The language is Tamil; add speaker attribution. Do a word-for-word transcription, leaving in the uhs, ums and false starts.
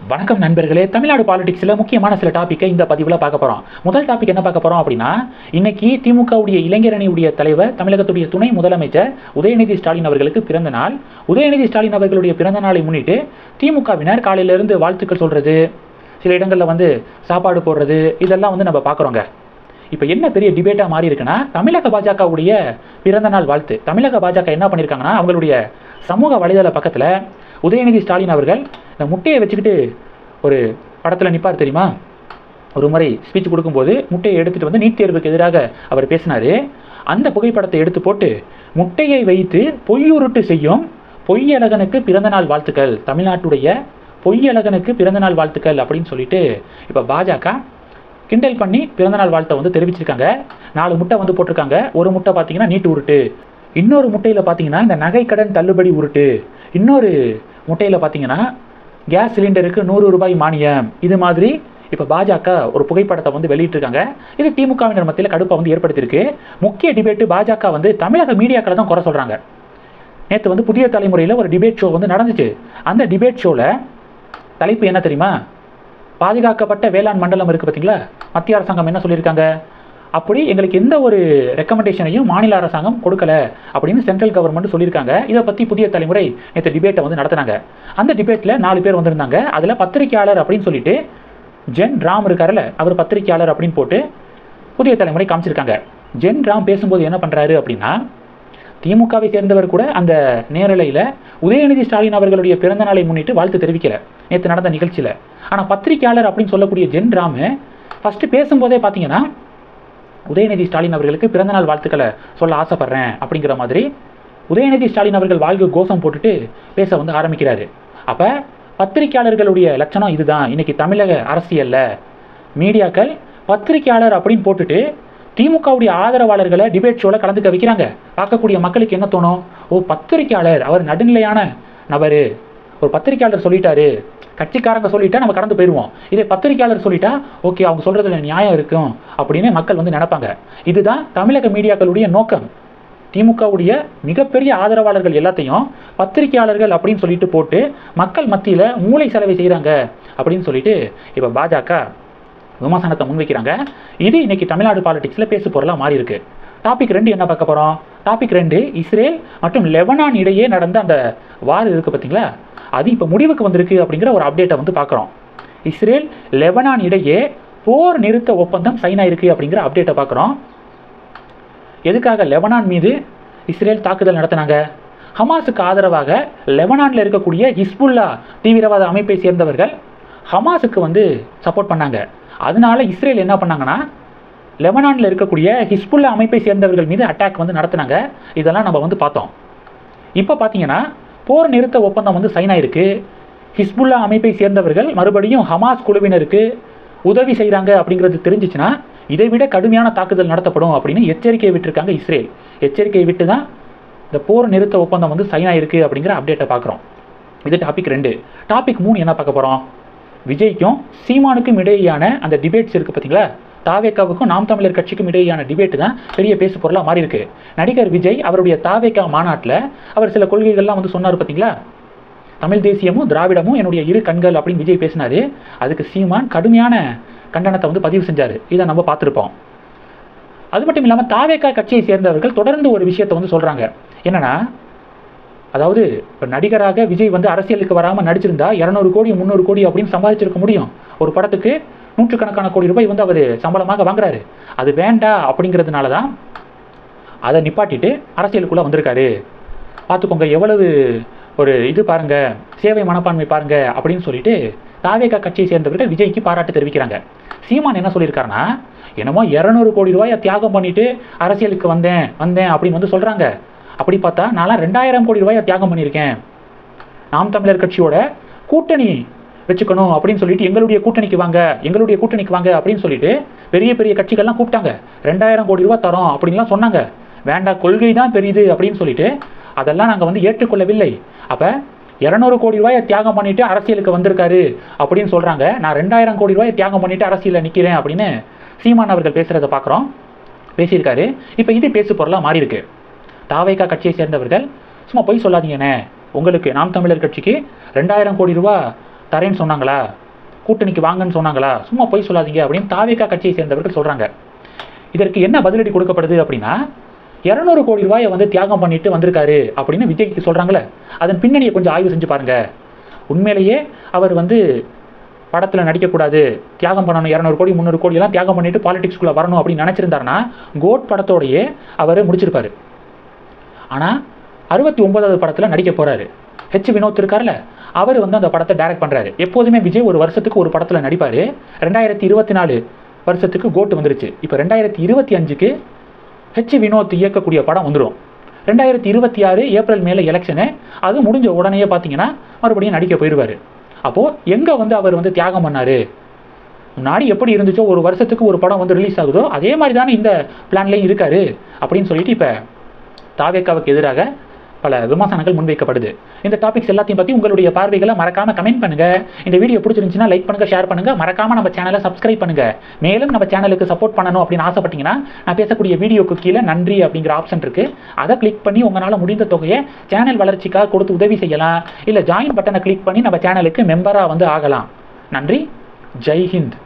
Speaker 1: வணக்கம் நண்பர்களே. தமிழ்நாடு பாலிடிக்ஸில் முக்கியமான சில டாப்பிக்கை இந்த பதிவில் பார்க்க போகிறோம். முதல் டாபிக் என்ன பார்க்க போகிறோம் அப்படின்னா, இன்னைக்கு திமுகவுடைய இளைஞரணியுடைய தலைவர், தமிழகத்துடைய துணை முதலமைச்சர் உதயநிதி ஸ்டாலின் அவர்களுக்கு பிறந்த நாள். உதயநிதி ஸ்டாலின் அவர்களுடைய பிறந்த நாளை முன்னிட்டு திமுகவினர் காலையிலிருந்து வாழ்த்துக்கள் சொல்கிறது, சில இடங்களில் வந்து சாப்பாடு போடுறது, இதெல்லாம் வந்து நம்ம பார்க்குறோங்க. இப்போ என்ன பெரிய டிபேட்டாக மாறி இருக்குன்னா, தமிழக பாஜகவுடைய பிறந்த நாள் வாழ்த்து. தமிழக பாஜக என்ன பண்ணியிருக்காங்கன்னா, அவங்களுடைய சமூக வலைதள பக்கத்தில் உதயநிதி ஸ்டாலின் அவர்கள் இந்த முட்டையை வச்சுக்கிட்டு ஒரு படத்தில் நிற்பார் தெரியுமா, ஒரு முறை ஸ்பீச் கொடுக்கும்போது முட்டையை எடுத்துகிட்டு வந்து நீட் தேர்வுக்கு எதிராக அவர் பேசினார். அந்த புகைப்படத்தை எடுத்து போட்டு முட்டையை வைத்து பொய்யுருட்டு செய்யும் பொய்யழகனுக்கு பிறந்தநாள் வாழ்த்துக்கள், தமிழ்நாட்டுடைய பொய்யழகனுக்கு பிறந்தநாள் வாழ்த்துக்கள் அப்படின்னு சொல்லிட்டு இப்போ பாஜக கிண்டல் பண்ணி பிறந்தநாள் வாழ்த்தை வந்து தெரிவிச்சிருக்காங்க. நாலு முட்டை வந்து போட்டிருக்காங்க. ஒரு முட்டை பார்த்தீங்கன்னா நீட்டு உருட்டு, இன்னொரு முட்டையில் பார்த்தீங்கன்னா இந்த நகைக்கடன் தள்ளுபடி உருட்டு, இன்னொரு முட்டையில் பார்த்தீங்கன்னா கேஸ் சிலிண்டருக்கு நூறு ரூபாய் மானியம். இது மாதிரி இப்போ பாஜக ஒரு புகைப்படத்தை வந்து வெளியிட்டிருக்காங்க. இது திமுகவினர் மத்தியில் கடுப்பை வந்து ஏற்படுத்தியிருக்கு. முக்கிய டிபேட்டு பாஜக வந்து தமிழக மீடியாக்களை தான் குறை சொல்கிறாங்க. நேற்று வந்து புதிய தலைமுறையில் ஒரு டிபேட் ஷோ வந்து நடந்துச்சு. அந்த டிபேட் ஷோவில் தலைப்பு என்ன தெரியுமா, பாதுகாக்கப்பட்ட வேளாண் மண்டலம் இருக்குது பார்த்தீங்களா, மத்திய அரசாங்கம் என்ன சொல்லியிருக்காங்க, அப்படி எங்களுக்கு எந்த ஒரு ரெக்கமெண்டேஷனையும் மாநில அரசாங்கம் கொடுக்கல அப்படின்னு சென்ட்ரல் கவர்மெண்ட் சொல்லியிருக்காங்க. இதை பற்றி புதிய தலைமுறை நேற்று டிபேட்டை வந்து நடத்தினாங்க. அந்த டிபேட்டில் நாலு பேர் வந்திருந்தாங்க. அதில் பத்திரிகையாளர் அப்படின்னு சொல்லிட்டு ஜென் ராம் இருக்காருல்ல, அவர் பத்திரிகையாளர் அப்படின்னு போட்டு புதிய தலைமுறை காமிச்சிருக்காங்க. ஜென் ராம் பேசும்போது என்ன பண்ணுறாரு அப்படின்னா, திமுகவை சேர்ந்தவர் கூட அந்த நேரலையில் உதயநிதி ஸ்டாலின் அவர்களுடைய பிறந்த நாளை முன்னிட்டு வாழ்த்து தெரிவிக்கல நேற்று நடந்த நிகழ்ச்சியில். ஆனால் பத்திரிகையாளர் அப்படின்னு சொல்லக்கூடிய ஜென் ராம் ஃபஸ்ட்டு பேசும்போதே பார்த்தீங்கன்னா, உதயநிதி ஸ்டாலின் அவர்களுக்கு பிறந்தநாள் வாழ்த்துக்களை சொல்ல ஆசைப்படுறேன் அப்படிங்கிற மாதிரி உதயநிதி ஸ்டாலின் அவர்கள் வாழ்வு கோஷம் போட்டுட்டு பேச வந்து ஆரம்பிக்கிறாரு. அப்போ பத்திரிகையாளர்களுடைய லட்சணம் இதுதான். இன்னைக்கு தமிழக அரசியலில் மீடியாக்கள் பத்திரிகையாளர் அப்படின்னு போட்டுட்டு திமுகவுடைய ஆதரவாளர்களை டிபேட் ஷோவில் கலந்துக்க வைக்கிறாங்க. பார்க்கக்கூடிய மக்களுக்கு என்ன தோணும், ஓ பத்திரிகையாளர் அவர் நடுநிலையான நபர், ஒரு பத்திரிகையாளர் சொல்லிட்டாரு, கட்சிக்காரங்க சொல்லிட்டா நம்ம கடந்து போயிடுவோம், இதே பத்திரிகையாளர் சொல்லிட்டா ஓகே அவங்க சொல்றதுல நியாயம் இருக்கும் அப்படின்னு மக்கள் வந்து நினைப்பாங்க. இதுதான் தமிழக மீடியாக்களுடைய நோக்கம். திமுகவுடைய மிகப்பெரிய ஆதரவாளர்கள் எல்லாத்தையும் பத்திரிகையாளர்கள் அப்படின்னு சொல்லிட்டு போட்டு மக்கள் மத்தியில் மூளை செலவை செய்கிறாங்க அப்படின்னு சொல்லிட்டு இப்போ பாஜக விமர்சனத்தை முன்வைக்கிறாங்க. இது இன்னைக்கு தமிழ்நாடு பாலிடிக்ஸில் பேசு பொருளாக மாறி இருக்கு. டாபிக் ரெண்டு என்ன பார்க்க போகிறோம், டாபிக் ரெண்டு இஸ்ரேல் மற்றும் லெபனான் இடையே நடந்த அந்த வார் இருக்குது பார்த்தீங்களா, அது இப்போ முடிவுக்கு வந்திருக்கு அப்படிங்கிற ஒரு அப்டேட்டை வந்து பார்க்குறோம். இஸ்ரேல் லெபனான் இடையே போர் நிறுத்த ஒப்பந்தம் சைன் ஆயிருக்கு அப்படிங்கிற அப்டேட்டை பார்க்குறோம். எதுக்காக லெபனான் மீது இஸ்ரேல் தாக்குதல் நடத்தினாங்க, ஹமாஸுக்கு ஆதரவாக லெபனானில் இருக்கக்கூடிய ஹிஸ்புல்லா தீவிரவாத அமைப்பை சேர்ந்தவர்கள் ஹமாஸுக்கு வந்து சப்போர்ட் பண்ணாங்க. அதனால இஸ்ரேல் என்ன பண்ணாங்கன்னா, லெபனானில் இருக்கக்கூடிய ஹிஸ்புல்லா அமைப்பை சேர்ந்தவர்கள் மீது அட்டாக் வந்து நடத்தினாங்க. இதெல்லாம் நம்ம வந்து பார்த்தோம். இப்போ பார்த்தீங்கன்னா போர் நிறுத்த ஒப்பந்தம் வந்து சைன் ஆயிருக்கு. ஹிஸ்புல்லா அமைப்பை சேர்ந்தவர்கள் மறுபடியும் ஹமாஸ் குழுவினருக்கு உதவி செய்கிறாங்க அப்படிங்கிறது தெரிஞ்சிச்சுன்னா இதை விட கடுமையான தாக்குதல் நடத்தப்படும் அப்படின்னு எச்சரிக்கையை விட்டுருக்காங்க இஸ்ரேல். எச்சரிக்கையை விட்டு தான் இந்த போர் நிறுத்த ஒப்பந்தம் வந்து சைன் ஆயிருக்கு அப்படிங்கிற அப்டேட்டை பார்க்குறோம். இது டாபிக் ரெண்டு. டாபிக் மூணு என்ன பார்க்க போகிறோம், விஜய்க்கும் சீமானுக்கும் இடையேயான அந்த டிபேட்ஸ் இருக்குது பார்த்தீங்களா, தாவேக்காவுக்கும் நாம் தமிழர் கட்சிக்கும் இடையேயான டிபேட்டு தான் பெரிய பேசு பொருளாக மாறி இருக்கு. நடிகர் விஜய் அவருடைய தாவேக்கா மாநாட்டில் அவர் சில கொள்கைகள்லாம் வந்து சொன்னார் பார்த்தீங்களா, தமிழ் தேசியமும் திராவிடமும் என்னுடைய இரு கண்கள் அப்படின்னு விஜய் பேசினார். அதுக்கு சீமான் கடுமையான கண்டனத்தை வந்து பதிவு செஞ்சார். இதை நம்ம பார்த்துருப்போம். அது மட்டும் இல்லாமல் தாவேக்கா கட்சியை சேர்ந்தவர்கள் தொடர்ந்து ஒரு விஷயத்தை வந்து சொல்கிறாங்க. என்னன்னா, அதாவது இப்போ நடிகராக விஜய் வந்து அரசியலுக்கு வராமல் நடிச்சிருந்தா இரநூறு கோடி முந்நூறு கோடி அப்படின்னு சம்பாதிச்சிருக்க முடியும். ஒரு படத்துக்கு நூற்றுக்கணக்கான கோடி ரூபாய் வந்து அவர் சம்பளமாக வாங்குறாரு. அது வேண்டாம் அப்படிங்கிறதுனால தான் அதை நிப்பாட்டிட்டு அரசியலுக்குள்ளே வந்திருக்காரு. பார்த்துக்கோங்க எவ்வளவு ஒரு இது பாருங்க, சேவை மனப்பான்மை பாருங்க அப்படின்னு சொல்லிட்டு தாவேகா கட்சியை சேர்ந்தவர்கள் விஜய்க்கு பாராட்டு தெரிவிக்கிறாங்க. சீமான் என்ன சொல்லியிருக்காருன்னா, என்னமோ இரநூறு கோடி ரூபாயை தியாகம் பண்ணிட்டு அரசியலுக்கு வந்தேன் வந்தேன் அப்படின்னு வந்து சொல்கிறாங்க. அப்படி பார்த்தா நான் ரெண்டாயிரம் கோடி ரூபாயை தியாகம் பண்ணியிருக்கேன், நாம் தமிழர் கட்சியோட கூட்டணி வச்சுக்கணும் அப்படின்னு சொல்லிட்டு எங்களுடைய கூட்டணிக்கு வாங்க எங்களுடைய கூட்டணிக்கு வாங்க அப்படின்னு சொல்லிட்டு பெரிய பெரிய கட்சிகள்லாம் கூப்பிட்டாங்க. ரெண்டாயிரம் கோடி ரூபாய் தரோம் அப்படின்லாம் சொன்னாங்க. வேண்டாம், கொள்கை தான் பெரியது அப்படின்னு சொல்லிட்டு அதெல்லாம் நாங்கள் வந்து ஏற்றுக்கொள்ளவில்லை. அப்போ இரநூறு கோடி ரூபாயை தியாகம் பண்ணிட்டு அரசியலுக்கு வந்திருக்காரு அப்படின்னு சொல்கிறாங்க. நான் ரெண்டாயிரம் கோடி ரூபாயை தியாகம் பண்ணிட்டு அரசியலில் நிற்கிறேன் அப்படின்னு சீமான் அவர்கள் பேசுகிறத பார்க்குறோம், பேசியிருக்காரு. இப்போ இது பேசு பொருளாக மாறி இருக்கு. தாவேகா கட்சியை சேர்ந்தவர்கள் சும்மா பொய் சொல்லாதீங்கண்ணே, உங்களுக்கு நாம் தமிழர் கட்சிக்கு ரெண்டாயிரம் கோடி ரூபா தரேன்னு சொன்னாங்களா, கூட்டணிக்கு வாங்கன்னு சொன்னாங்களா, சும்மா போய் சொல்லாதீங்க அப்படின்னு தாவேகா கட்சியை சேர்ந்தவர்கள் சொல்கிறாங்க. இதற்கு என்ன பதிலடி கொடுக்கப்படுது அப்படின்னா, இரநூறு கோடி ரூபாயை வந்து தியாகம் பண்ணிட்டு வந்திருக்காரு அப்படின்னு விஜய்க்கு சொல்கிறாங்களே, அதன் பின்னணியை கொஞ்சம் ஆய்வு செஞ்சு பாருங்க. உண்மையிலேயே அவர் வந்து படத்தில் நடிக்கக்கூடாது, தியாகம் பண்ணணும், இரநூறு கோடி முந்நூறு கோடி எல்லாம் தியாகம் பண்ணிட்டு பாலிடிக்ஸ்குள்ளே வரணும் அப்படின்னு நினச்சிருந்தாருன்னா கோட் படத்தோடையே அவர் முடிச்சிருப்பாரு. ஆனால் அறுபத்தி ஒன்பதாவது படத்தில் நடிக்க போகிறாரு. ஹெச் வினோத் இருக்கார்ல, அவர் வந்து அந்த படத்தை டைரக்ட் பண்ணுறாரு. எப்போதுமே விஜய் ஒரு வருஷத்துக்கு ஒரு படத்தில் நடிப்பார். ரெண்டாயிரத்தி இருபத்தி நாலு வருஷத்துக்கு கோட் வந்துருச்சு. இப்போ ரெண்டாயிரத்தி இருபத்தி அஞ்சுக்கு ஹெச் வினோத் இயக்கக்கூடிய படம் வந்துடும். ரெண்டாயிரத்தி இருபத்தி ஆறு ஏப்ரல் மேலே எலெக்ஷனு, அது முடிஞ்ச உடனே பார்த்தீங்கன்னா மறுபடியும் நடிக்க போயிடுவார். அப்போது எங்கே வந்து அவர் வந்து தியாகம் பண்ணார், முன்னாடி எப்படி இருந்துச்சோ ஒரு வருஷத்துக்கு ஒரு படம் வந்து ரிலீஸ் ஆகுதோ அதே மாதிரி தானே இந்த பிளான்லேயும் இருக்காரு அப்படின்னு சொல்லிட்டு இப்போ தாவேகாவுக்கு எதிராக பல விமர்சனங்கள் முன்வைக்கப்படுது. இந்த டாபிக்ஸ் எல்லாத்தையும் பற்றி உங்களுடைய பார்வைகளை மறக்காமல் கமெண்ட் பண்ணுங்கள். இந்த வீடியோ பிடிச்சிருந்துச்சுன்னா லைக் பண்ணுங்கள், ஷேர் பண்ணுங்கள், மறக்காமல் நம்ம சேனலை சப்ஸ்கிரைப் பண்ணுங்கள். மேலும் நம்ம சேனலுக்கு சப்போர்ட் பண்ணணும் அப்படின்னு ஆசைப்பட்டீங்கன்னா நான் பேசக்கூடிய வீடியோக்கு கீழே நன்றி அப்படிங்கிற ஆப்ஷன் இருக்குது. அதை கிளிக் பண்ணி உங்களால் முடிந்த தொகையை சேனல் வளர்ச்சிக்காக கொடுத்து உதவி செய்யலாம். இல்லை ஜாயின் பட்டனை கிளிக் பண்ணி நம்ம சேனலுக்கு மெம்பராக வந்து ஆகலாம். நன்றி. ஜெய் ஹிந்த்.